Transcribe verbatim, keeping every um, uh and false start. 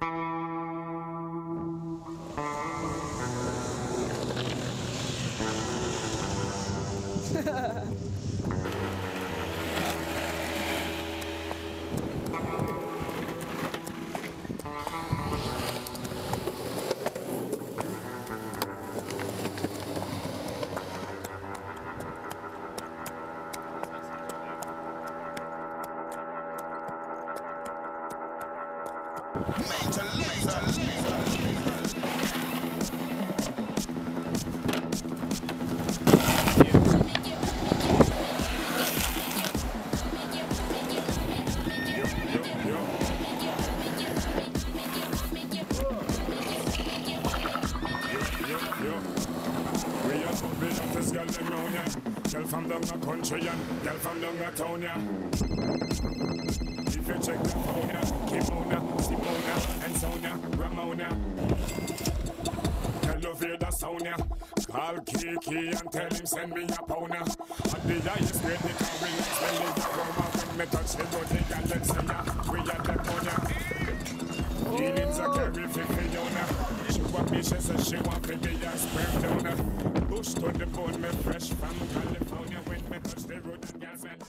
Major laser, girl from down the country and girl from down the town, yeah. If you check the phone, yeah, Kimona, Simona, and Sonia, Ramona. Tell you feel the sound, yeah. Call Kiki and tell him send me a pound, yeah. And the highest grade, the car will spend it a roma. When me touch the road, the girl them say, yeah, we are the phone, yeah. Feelings are carry fifty down, yeah. She want me, she says she want to be a sperm donor. Bush to the bone, me fresh from California. When me touch the road, and girls